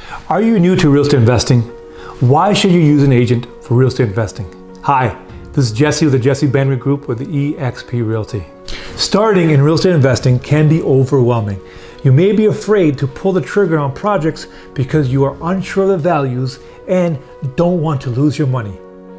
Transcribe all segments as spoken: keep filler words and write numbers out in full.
Are you new to real estate investing? Why should you use an agent for real estate investing? Hi, this is Jesse with the Jessie Group with the E X P Realty. Starting in real estate investing can be overwhelming. You may be afraid to pull the trigger on projects because you are unsure of the values and don't want to lose your money.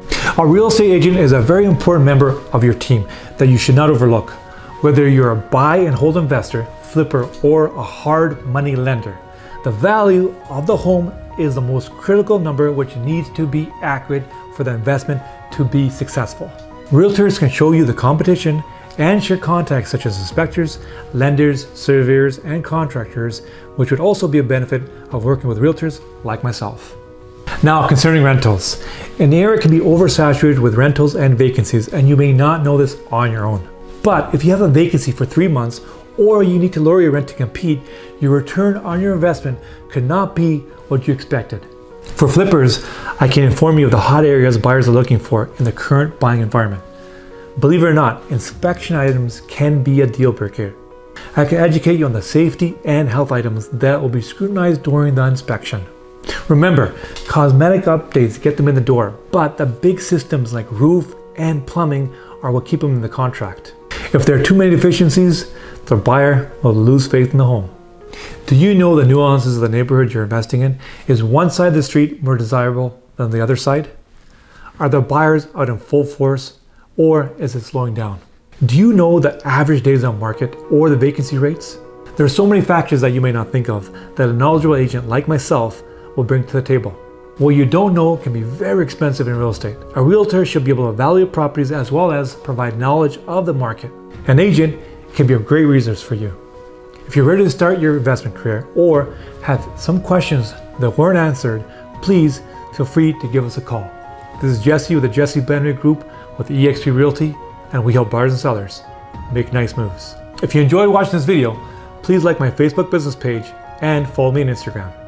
A real estate agent is a very important member of your team that you should not overlook. Whether you're a buy and hold investor, flipper, or a hard money lender, the value of the home is the most critical number which needs to be accurate for the investment to be successful. Realtors can show you the competition and share contacts such as inspectors, lenders, surveyors, and contractors, which would also be a benefit of working with realtors like myself. Now, concerning rentals, an area can be oversaturated with rentals and vacancies, and you may not know this on your own. But if you have a vacancy for three months or you need to lower your rent to compete, your return on your investment could not be what you expected. For flippers, I can inform you of the hot areas buyers are looking for in the current buying environment. Believe it or not, inspection items can be a deal breaker. I can educate you on the safety and health items that will be scrutinized during the inspection. Remember, cosmetic updates get them in the door, but the big systems like roof and plumbing are what keep them in the contract. If there are too many deficiencies, the buyer will lose faith in the home. Do you know the nuances of the neighborhood you're investing in? Is one side of the street more desirable than the other side? Are the buyers out in full force, or is it slowing down? Do you know the average days on market or the vacancy rates? There are so many factors that you may not think of that a knowledgeable agent like myself will bring to the table. What you don't know can be very expensive in real estate. A realtor should be able to evaluate properties as well as provide knowledge of the market. An agent can be a great resource for you. If you're ready to start your investment career or have some questions that weren't answered, please feel free to give us a call. This is Jesse with the Jessie Group with E X P Realty, and we help buyers and sellers make nice moves. If you enjoyed watching this video, please like my Facebook business page and follow me on Instagram.